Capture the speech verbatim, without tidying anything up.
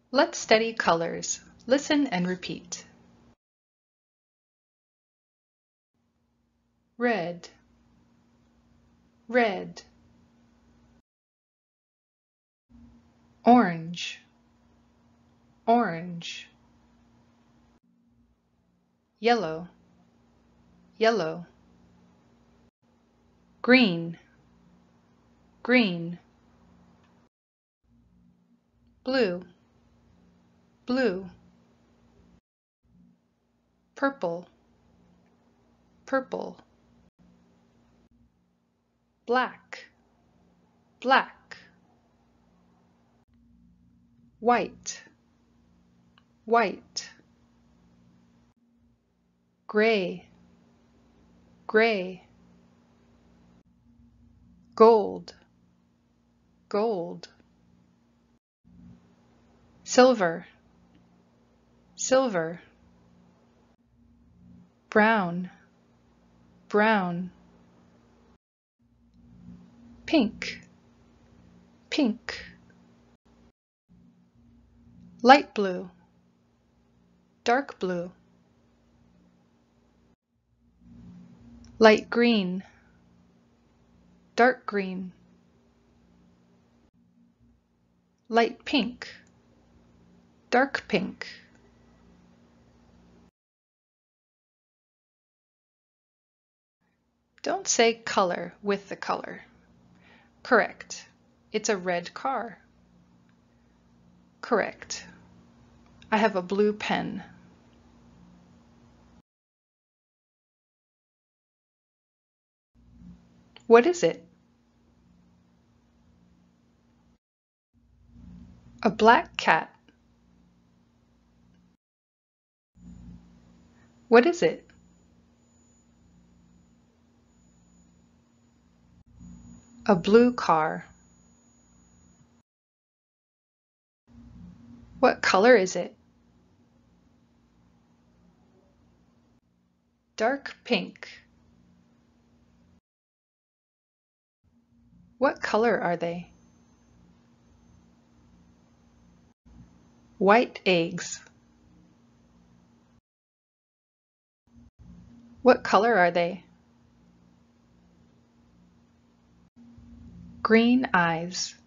Let's study colors. Listen and repeat. Red, red. Orange, orange. Yellow, yellow. Green, green. Blue, blue. Purple, purple. Black, black. White, white. Gray, gray. Gold, gold. Silver, silver. Brown, brown. Pink, pink. Light blue, dark blue. Light green, dark green. Light pink, dark pink. Don't say color with the color. Correct. It's a red car. Correct. I have a blue pen. What is it? A black cat. What is it? A blue car. What color is it? Dark pink. What color are they? White eggs. What color are they? Green eyes.